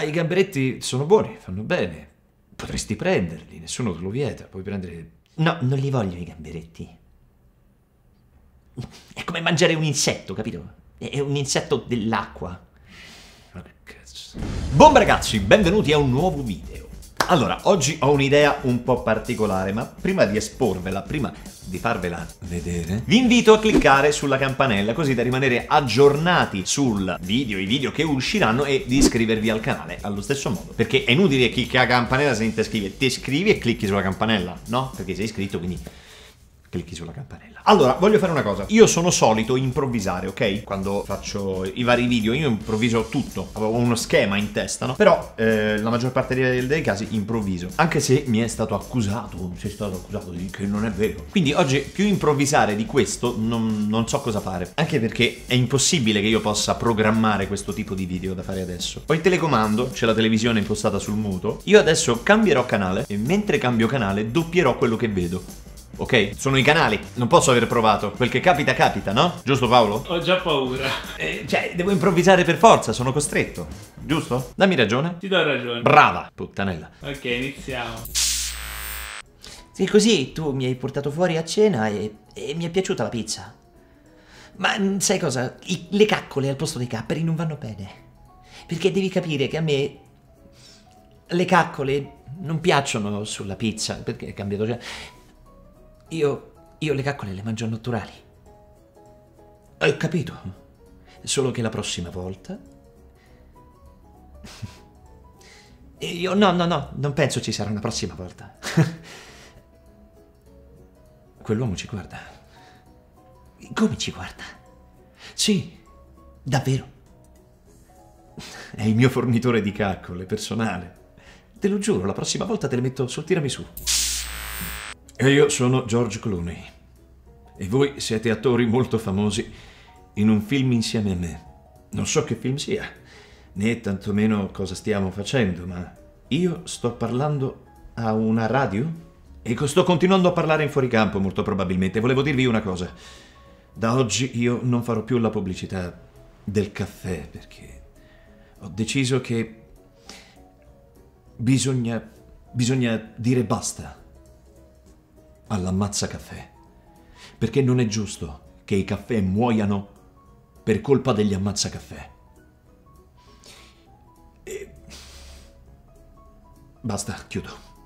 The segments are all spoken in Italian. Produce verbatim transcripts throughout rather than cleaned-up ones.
Ah, i gamberetti sono buoni, fanno bene. Potresti prenderli, nessuno te lo vieta. Puoi prendere... No, non li voglio i gamberetti. È come mangiare un insetto, capito? È un insetto dell'acqua. Ma che cazzo. Buon ragazzi, benvenuti a un nuovo video. Allora, oggi ho un'idea un po' particolare, ma prima di esporvela, prima di farvela vedere, vi invito a cliccare sulla campanella così da rimanere aggiornati sul video, i video che usciranno, e di iscrivervi al canale allo stesso modo. Perché è inutile che clicchi la campanella se non ti iscrivi, ti iscrivi e clicchi sulla campanella, no? Perché sei iscritto, quindi clicchi sulla campanella. Allora, voglio fare una cosa. Io sono solito improvvisare, ok? Quando faccio i vari video io improvviso tutto. Avevo uno schema in testa, no? Però eh, la maggior parte dei, dei casi improvviso. Anche se mi è stato accusato, sei stato accusato di che non è vero. Quindi oggi più improvvisare di questo non, non so cosa fare. Anche perché è impossibile che io possa programmare questo tipo di video da fare adesso. Ho il telecomando, c'è la televisione impostata sul muto. Io adesso cambierò canale e mentre cambio canale doppierò quello che vedo. Ok? Sono i canali, non posso aver provato. Quel che capita, capita, no? Giusto, Paolo? Ho già paura. Eh, cioè, devo improvvisare per forza, sono costretto. Giusto? Dammi ragione. Ti do ragione. Brava, puttanella. Ok, iniziamo. Sì, così tu mi hai portato fuori a cena e, e mi è piaciuta la pizza. Ma mm, sai cosa? I- le caccole al posto dei capperi non vanno bene. Perché devi capire che a me le caccole non piacciono sulla pizza, perché è cambiato già. Io, io le caccole le mangio naturali. Ho capito. Solo che la prossima volta... Io no, no, no, non penso ci sarà una prossima volta. Quell'uomo ci guarda. Come ci guarda? Sì, davvero. È il mio fornitore di caccole personale. Te lo giuro, la prossima volta te le metto sul tiramisù. E io sono George Clooney. E voi siete attori molto famosi in un film insieme a me. Non so che film sia, né tantomeno cosa stiamo facendo, ma io sto parlando a una radio e sto continuando a parlare in fuoricampo, molto probabilmente. Volevo dirvi una cosa. Da oggi io non farò più la pubblicità del caffè, perché ho deciso che bisogna, bisogna dire basta all'ammazza caffè, perché non è giusto che i caffè muoiano per colpa degli ammazza caffè. E... basta, chiudo.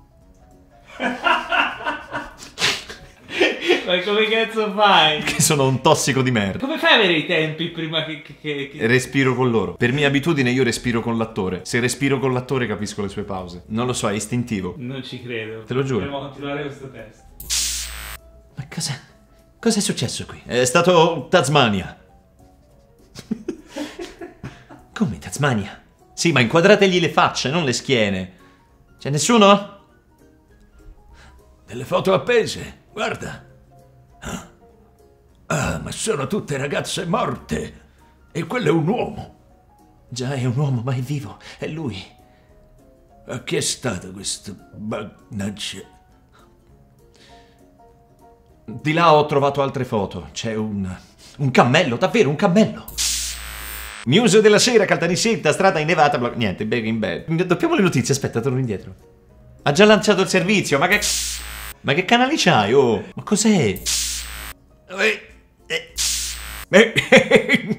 Ma come cazzo fai? Che sono un tossico di merda. Come fai a avere i tempi prima che... che, che, che... Respiro con loro. Per mia abitudine io respiro con l'attore. Se respiro con l'attore capisco le sue pause. Non lo so, è istintivo. Non ci credo. Te lo giuro. Dobbiamo continuare questo test. Ma cosa... cosa è successo qui? È stato Tasmania. Come Tasmania? Sì, ma inquadrategli le facce, non le schiene. C'è nessuno? Delle foto appese, guarda. Ah. Ah, ma sono tutte ragazze morte. E quello è un uomo. Già, è un uomo, ma è vivo. È lui. Ma chi è stato questo mannaggia? Di là ho trovato altre foto. C'è un... un cammello, davvero, un cammello. News della sera, Caltanissetta, strada innevata, blo... niente, Breaking Bad. Doppiamo le notizie, aspetta, torno indietro. Ha già lanciato il servizio, ma che... ma che canali c'hai, oh? Ma cos'è? Eh, eh, eh,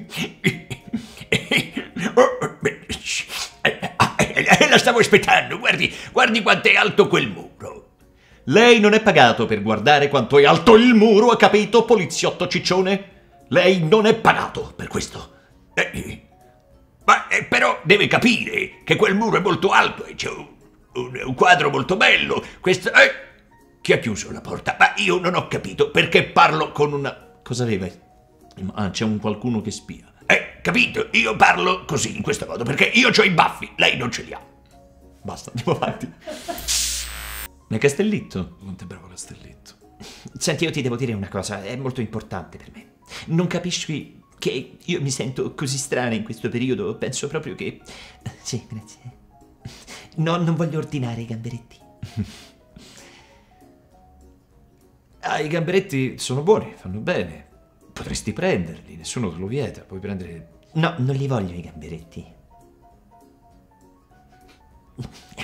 eh, la stavo aspettando, guardi, guardi quanto è alto quel muro. Lei non è pagato per guardare quanto è alto il muro, ha capito, poliziotto ciccione? Lei non è pagato per questo. Eh, ma eh, però deve capire che quel muro è molto alto e c'è un, un, un quadro molto bello. Questo... Eh, chi ha chiuso la porta? Ma io non ho capito perché parlo con una... Cosa aveva? Ah, c'è un qualcuno che spia. Eh, capito? Io parlo così, in questo modo, perché io ho i baffi, lei non ce li ha. Basta, andiamo avanti. Ma è Castellitto? Quanto è bravo Castellitto. Senti, io ti devo dire una cosa, è molto importante per me. Non capisci che io mi sento così strana in questo periodo? Penso proprio che... Sì, grazie. No, non voglio ordinare i gamberetti. Ah, i gamberetti sono buoni, fanno bene. Potresti prenderli, nessuno te lo vieta. Puoi prendere... No, non li voglio i gamberetti.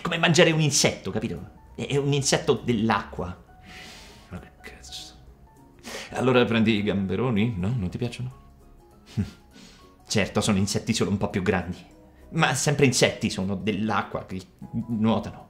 come mangiare un insetto, capito? È un insetto dell'acqua. Ma che cazzo. Allora prendi i gamberoni? No? Non ti piacciono? Certo, sono insetti solo un po' più grandi, ma sempre insetti, sono dell'acqua che nuotano.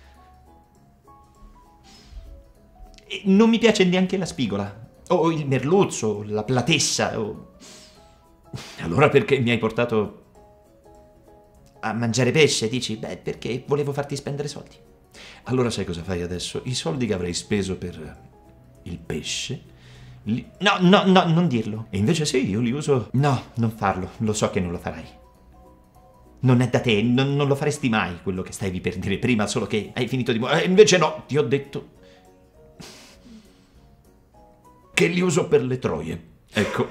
E non mi piace neanche la spigola, o il merluzzo, la platessa, o... Allora perché mi hai portato... a mangiare pesce, dici? Beh, perché volevo farti spendere soldi. Allora sai cosa fai adesso? I soldi che avrei speso per il pesce... Li... No, no, no, non dirlo. E invece sì, io li uso... No, non farlo, lo so che non lo farai. Non è da te, non, non lo faresti mai quello che stavi per dire prima, solo che hai finito di... Eh, invece no, ti ho detto... che li uso per le troie. Ecco.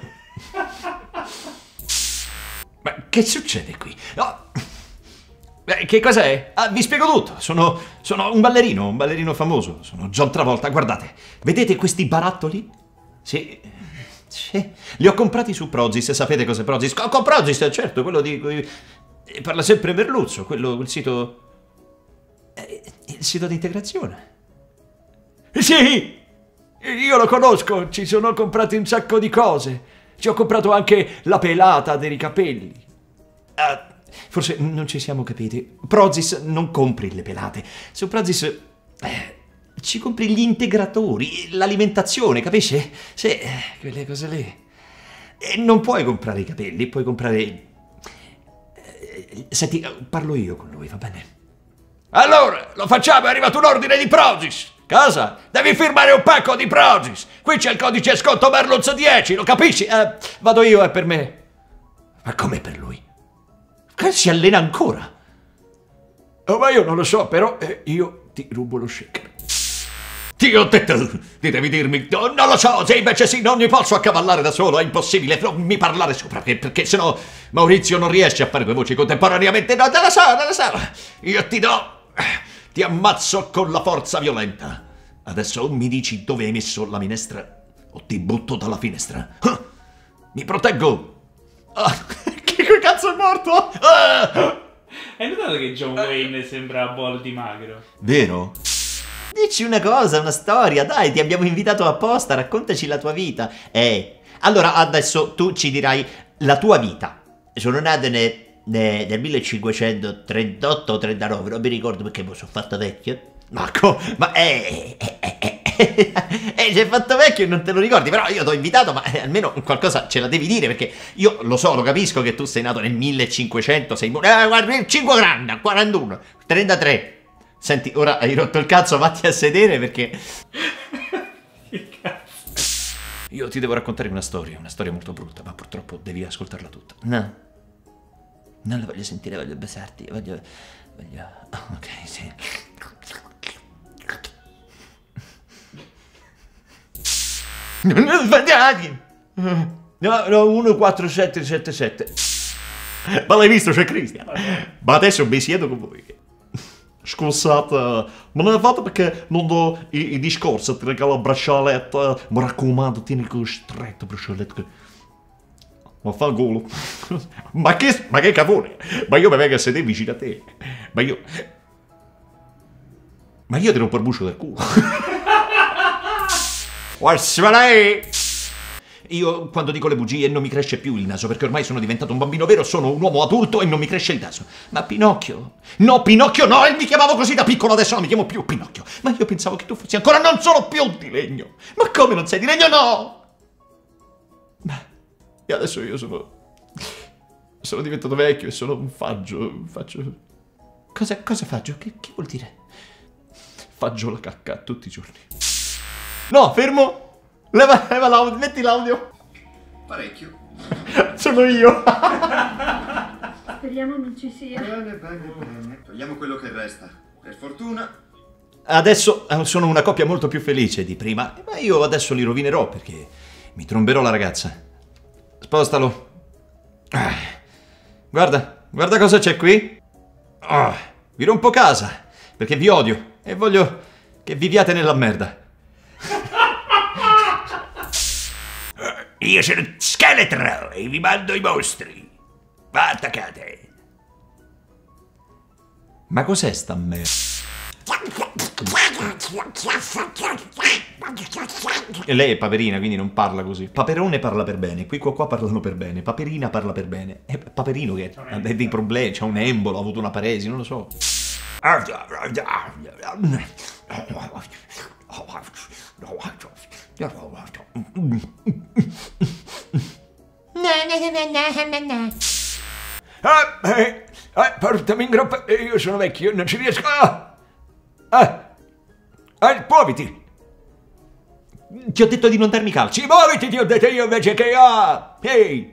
Ma che succede qui? No. Eh, che cos'è? Ah, vi spiego tutto. Sono, sono un ballerino, un ballerino famoso. Sono John Travolta. Guardate, vedete questi barattoli? Sì. Sì. Li ho comprati su Prozis. Sapete cos'è Prozis? Con, con Prozis, certo, quello di cui parla sempre Merluzzo, quello, quel sito... Eh, il sito di integrazione. Sì! Io lo conosco, ci sono comprati un sacco di cose. Ci ho comprato anche la pelata dei capelli. Ah, forse non ci siamo capiti. Prozis non compri le pelate. Su Prozis eh, ci compri gli integratori, l'alimentazione, capisci? Sì, eh, quelle cose lì. E non puoi comprare i capelli, puoi comprare... Eh, senti, parlo io con lui, va bene? Allora, lo facciamo, è arrivato un ordine di Prozis. Cosa? Devi firmare un pacco di Prozis. Qui c'è il codice sconto Merluzzo dieci, lo capisci? Eh, vado io, è per me. Ma come per lui? Che si allena ancora? Oh, ma io non lo so, però eh, io ti rubo lo shaker. Ti ho detto, ti devi dirmi, oh, non lo so, se invece sì, non mi posso accavallare da solo, è impossibile, non mi parlare sopra, perché, perché sennò Maurizio non riesce a fare due voci contemporaneamente, no, non lo so, non lo so, io ti do... Ti ammazzo con la forza violenta. Adesso o mi dici dove hai messo la minestra o ti butto dalla finestra. Ah, mi proteggo. Ah, che cazzo è morto? Ah. Hai notato che John Wayne sembra Boldi magro? Vero? Dici una cosa, una storia, dai, ti abbiamo invitato apposta, raccontaci la tua vita. Eh, allora adesso tu ci dirai la tua vita. Sono nato nel... nel millecinquecentotrentotto o trentanove, non mi ricordo perché mi sono fatto vecchio. Marco, ma eh, eh, eh, eh, eh, eh, sei fatto vecchio e non te lo ricordi, però io ti ho invitato, ma eh, almeno qualcosa ce la devi dire, perché io lo so, lo capisco che tu sei nato nel millecinquecento, sei... Eh, guarda, cinque anni, quarantuno, trentatré. Senti, ora hai rotto il cazzo, vatti a sedere perché... Che cazzo? Io ti devo raccontare una storia, una storia molto brutta, ma purtroppo devi ascoltarla tutta. No, non la voglio sentire, voglio baciarti, voglio... voglio... Oh, ok, sì. Sbagliati! No, no, uno quattro sette sette sette. Ma l'hai visto, c'è Cristian? Ma adesso mi siedo con voi. Scusate, ma non è fatto perché non do i, i discorsi, ti regalo il braccialetto. Mi raccomando, tieni quello stretto braccialetto. Ma fa culo. ma che, ma che cavone? Ma io mi vengo a sedere vicino a te. Ma io... Ma io ti rompo il bucio del culo. Io quando dico le bugie non mi cresce più il naso perché ormai sono diventato un bambino vero, sono un uomo adulto e non mi cresce il naso. Ma Pinocchio? No, Pinocchio no, e mi chiamavo così da piccolo, adesso non mi chiamo più Pinocchio. Ma io pensavo che tu fossi ancora, non sono più di legno. Ma come non sei di legno? No! Ma e adesso io sono... sono diventato vecchio e sono un faggio, faccio... Cosa, cosa faggio? Che, che vuol dire? Faggio la cacca tutti i giorni. No, fermo! Leva, leva l'audio, metti l'audio. Parecchio. Sono io. Speriamo non ci sia. Bene, bene, bene. Togliamo quello che resta. Per fortuna. Adesso eh, sono una coppia molto più felice di prima, ma io adesso li rovinerò perché mi tromberò la ragazza. Spostalo. Ah. Guarda, guarda cosa c'è qui. Oh, vi rompo casa perché vi odio e voglio che viviate nella merda. Io sono Scheletro e vi mando i mostri. Va, attaccate. Ma cos'è sta merda? E lei è Paperina, quindi non parla così. Paperone parla per bene, qui qua qua parlano per bene. Paperina parla per bene. È Paperino che ha dei problemi, c'ha un embolo, ha avuto una paresi, non lo so. Ah, eh, eh, portami in groppa, eh, io sono vecchio, non ci riesco. Ah, ah, ah, muoviti. Ti ho detto di non darmi calci. Sì, muoviti, ti ho detto io invece che... Ah, ehi.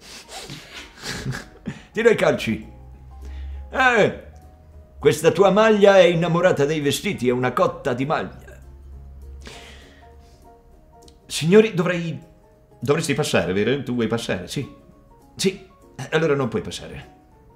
Ti do i calci. Eh, questa tua maglia è innamorata dei vestiti, è una cotta di maglia. Signori, dovrei... Dovresti passare, vero? Tu vuoi passare? Sì. Sì. Allora non puoi passare.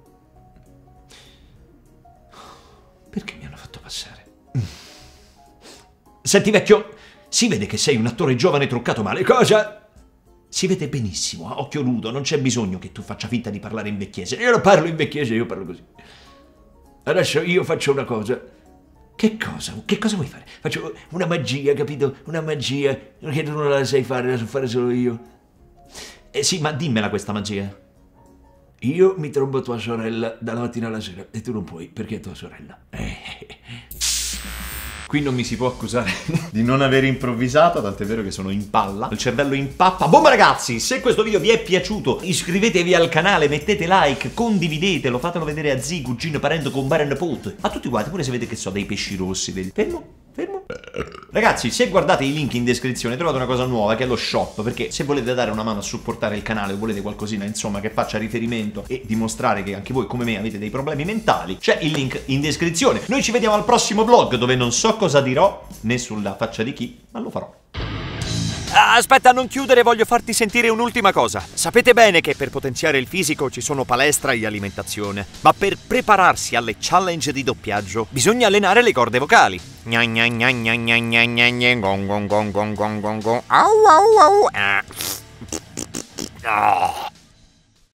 Perché mi hanno fatto passare? Senti, vecchio, si vede che sei un attore giovane truccato male. Cosa? Si vede benissimo, a occhio nudo, non c'è bisogno che tu faccia finta di parlare in vecchiese. Io non parlo in vecchiese, io parlo così. Adesso io faccio una cosa. Che cosa? Che cosa vuoi fare? Faccio una magia, capito? Una magia che tu non la sai fare, la so fare solo io. Eh sì, ma dimmela questa magia. Io mi trombo tua sorella dalla mattina alla sera e tu non puoi perché è tua sorella. Eh. Qui non mi si può accusare di non aver improvvisato, tant'è vero che sono in palla, il cervello in pappa. Bomba ragazzi, se questo video vi è piaciuto iscrivetevi al canale, mettete like, condividetelo, fatelo vedere a zii, cugino, parente, compare, nipote. A tutti quanti, pure se vedete che so, dei pesci rossi, dei... Fermo, fermo. Ragazzi, se guardate i link in descrizione trovate una cosa nuova che è lo shop, perché se volete dare una mano a supportare il canale o volete qualcosina insomma che faccia riferimento e dimostrare che anche voi come me avete dei problemi mentali, c'è il link in descrizione. Noi ci vediamo al prossimo vlog dove non so cosa dirò né sulla faccia di chi, ma lo farò. Aspetta, non chiudere, voglio farti sentire un'ultima cosa. Sapete bene che per potenziare il fisico ci sono palestra e alimentazione, ma per prepararsi alle challenge di doppiaggio bisogna allenare le corde vocali. Gna gna gna gna gna gna gna gna gong gong gong gong gong gong gong. Au au au. Ah.